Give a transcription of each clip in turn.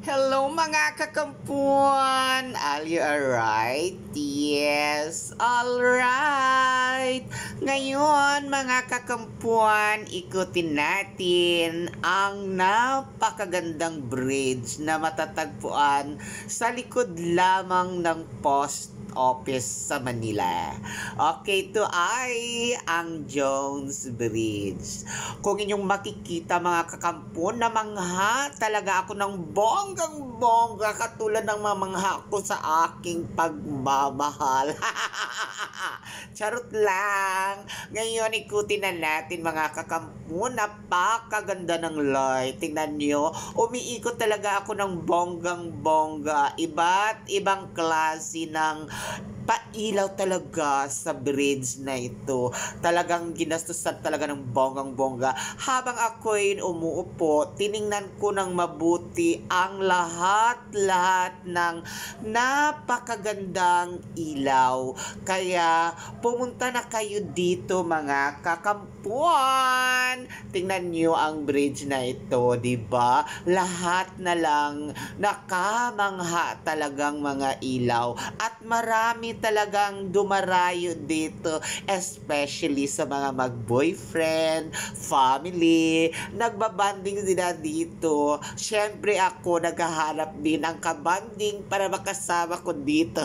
Hello mga kakampuan! Are you alright? Yes, alright! Ngayon mga kakampuan, ikutin natin ang napakagandang bridge na matatagpuan sa likod lamang ng post office sa Manila. Okay, ito ay ang Jones Bridge. Kung inyong makikita mga kakampon, namangha talaga ako ng bonggang-bongga katulad ng mamangha ko sa aking pagmamahal. Charot lang. Ngayon, ikutin na natin mga kakampon. Napakaganda ng light. Tingnan nyo, umiikot talaga ako ng bonggang-bongga. Iba't ibang klase ng pailaw talaga sa bridge na ito. Talagang ginastusan talaga ng bonggang-bongga. Habang ako'y umuupo, tiningnan ko ng mabuti ang lahat-lahat ng napakagandang ilaw. Kaya pumunta na kayo dito mga kakampuan. Tingnan nyo ang bridge na ito, diba? Lahat na lang nakamangha talagang mga ilaw. At marami talagang dumarayo dito, especially sa mga mag-boyfriend, family, nagbabanding sila dito. Siyempre ako naghahanap din ang kabanding para makasama ko dito.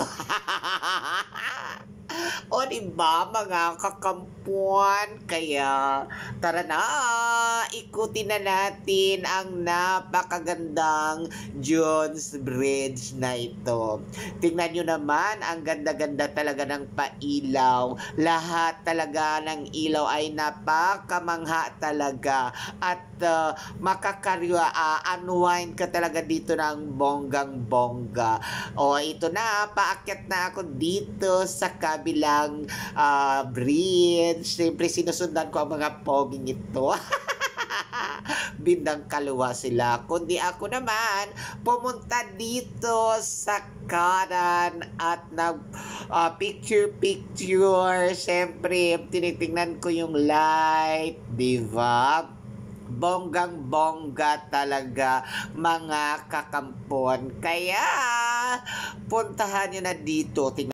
O diba mga kakampuan? Kaya tara na, ikutin na natin ang napakagandang Jones Bridge na ito. Tingnan nyo naman, ang ganda-ganda talaga ng pailaw. Lahat talaga ng ilaw ay napakamangha talaga. At unwind ka talaga dito ng bonggang-bongga. O ito na, paakyat na ako dito sa kabilang bridge. Siyempre sinusundan ko ang mga poging ito. Bindang kaliwa sila. Kundi ako naman, pumunta dito sa kanan at picture-picture. Siyempre, tinitingnan ko yung light. Diba? Bonggang-bongga talaga mga kakampon. Kaya, puntahan nyo na dito.